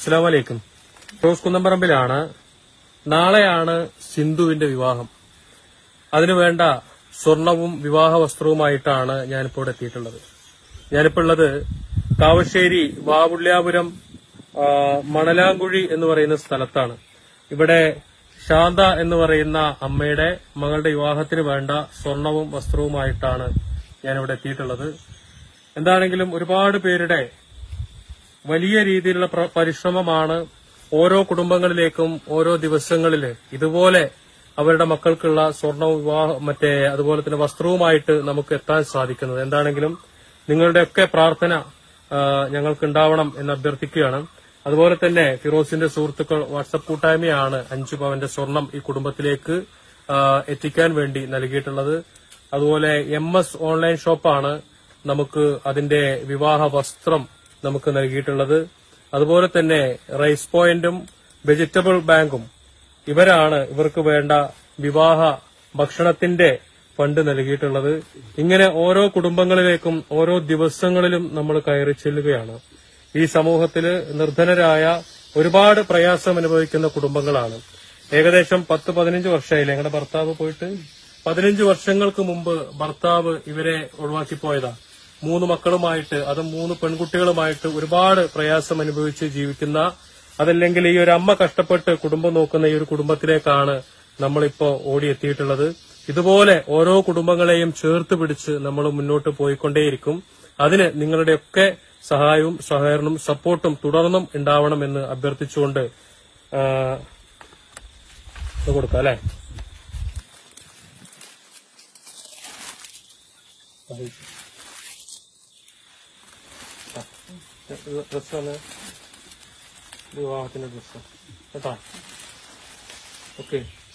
അസ്സലാമു അലൈക്കും. ഫിറോസ് കുന്നമ്പറമ്പിലാണ്. നാളെയാണ് സിന്ധുവിന്റെ വിവാഹം. അതിനുവേണ്ട സ്വർണവും വിവാഹ വസ്ത്രവുമായിട്ടാണ് ഞാനിപ്പോൾ ഇവിടെ എത്തിയിട്ടുള്ളത്. ഞാനിപ്പോൾ ഉള്ളത് കാവശ്ശേരി വാവുള്ള്യാപുരം മണലാങ്കുഴി എന്ന് പറയുന്ന സ്ഥലത്താണ്. ഇവിടെ ശാന്ത എന്ന് പറയുന്ന അമ്മയുടെ മകളുടെ വിവാഹത്തിന് വേണ്ട സ്വർണവും വസ്ത്രവുമായിട്ടാണ് ഞാനിവിടെ എത്തിയിട്ടുള്ളത്. എന്താണെങ്കിലും ഒരുപാട് പേരുടെ വലിയ രീതിയിലുള്ള പരിശ്രമമാണ് ഓരോ കുടുംബങ്ങളിലേക്കും ഓരോ ദിവസങ്ങളില് ഇതുപോലെ അവരുടെ മക്കൾക്കുള്ള സ്വർണവും അതുപോലെ തന്നെ വസ്ത്രവുമായിട്ട് നമുക്ക് എത്താൻ സാധിക്കുന്നത്. എന്താണെങ്കിലും നിങ്ങളുടെയൊക്കെ പ്രാർത്ഥന ഞങ്ങൾക്കുണ്ടാവണം എന്ന് അഭ്യർത്ഥിക്കുകയാണ്. അതുപോലെ തന്നെ ഫിറോസിന്റെ സുഹൃത്തുക്കൾ വാട്സപ്പ് കൂട്ടായ്മയാണ് 5 പവന്റെ സ്വർണം ഈ കുടുംബത്തിലേക്ക് എത്തിക്കാൻ വേണ്ടി നൽകിയിട്ടുള്ളത്. അതുപോലെ MS ഓൺലൈൻ ഷോപ്പാണ് നമുക്ക് അതിന്റെ വിവാഹ വസ്ത്രം നമുക്ക് നൽകിയിട്ടുള്ളത്. അതുപോലെ തന്നെ റൈസ് പോയിന്റും വെജിറ്റബിൾ ബാങ്കും ഇവർക്ക് വേണ്ട വിവാഹ ഭക്ഷണത്തിന്റെ ഫണ്ട് നൽകിയിട്ടുള്ളത്. ഇങ്ങനെ ഓരോ കുടുംബങ്ങളിലേക്കും ഓരോ ദിവസങ്ങളിലും നമ്മൾ കയറി ചെല്ലുകയാണ്. ഈ സമൂഹത്തില് നിർധനരായ ഒരുപാട് പ്രയാസം അനുഭവിക്കുന്ന കുടുംബങ്ങളാണ്. ഏകദേശം 10-15 വർഷമായില്ലേ ഞങ്ങളുടെ ഭർത്താവ് പോയിട്ട്? 15 വർഷങ്ങൾക്ക് മുമ്പ് ഭർത്താവ് ഇവരെ ഒഴിവാക്കിപ്പോയതാ. 3 മക്കളുമായിട്ട്, അതും 3 പെൺകുട്ടികളുമായിട്ട് ഒരുപാട് പ്രയാസം അനുഭവിച്ച് ജീവിക്കുന്ന, അതല്ലെങ്കിൽ ഈ ഒരു അമ്മ കഷ്ടപ്പെട്ട് കുടുംബം നോക്കുന്ന ഈ ഒരു കുടുംബത്തിലേക്കാണ് നമ്മളിപ്പോ ഓടിയെത്തിയിട്ടുള്ളത്. ഇതുപോലെ ഓരോ കുടുംബങ്ങളെയും ചേർത്ത് പിടിച്ച് നമ്മൾ മുന്നോട്ട് പോയിക്കൊണ്ടേയിരിക്കും. അതിന് നിങ്ങളുടെയൊക്കെ സഹായവും സഹകരണവും സപ്പോർട്ടും തുടർന്നും ഉണ്ടാവണമെന്ന് അഭ്യർത്ഥിച്ചുകൊണ്ട് കൊടുക്കാം അല്ലെ. ഡ്രസ്സാണ് വിവാഹത്തിന്റെ ഡ്രസ്സ് കേട്ടോ. ഓക്കെ.